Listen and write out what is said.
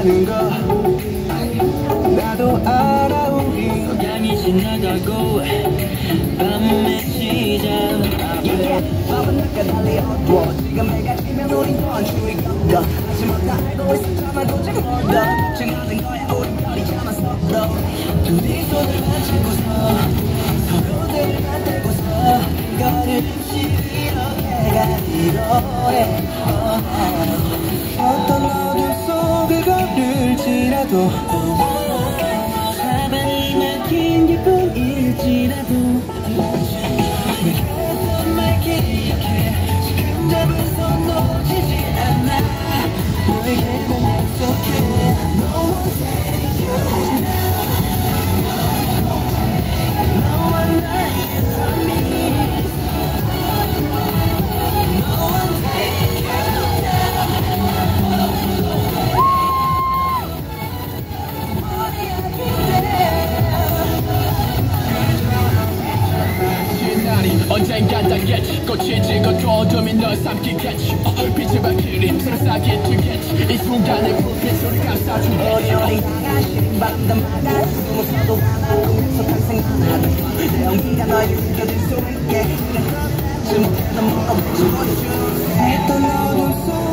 있다는 거 나도 알아. 우리 석양이 지나가고 밤의 시작 밤은 낮게 달리 어두워. 지금 해가 지면 우린 건줄이 걷어. 하지만 다 알고 있었잖아도 지금 얻어 증하는 거야. 우린 별이 참았어. 둘이 손을 맞추고서 서로들을 맞대고서 거를 이렇게 가기로 해. 어떤 어둠 속을 걸을지라도 사방이 막힌 기쁨일지라도 말 기억해. 지금 잡은 손 놓치지 않아. 너에게만 약속해. No one take you. 너와 나의 삶이 No one take you 언젠간 닿겠지. 꽃이 지고 어둠이 널 삼키겠지. 빛을 밝히리 서로 싸게 주겠지. 이 순간의 불빛 소리 감싸주겠지. 어려리 향하신 바람도 막아. 숨어서도 하나 꿈속한 생각나도 내 온기가 널 느껴질 수 있게. 좀 못해도 뭐 없지. 어떤 어둠 속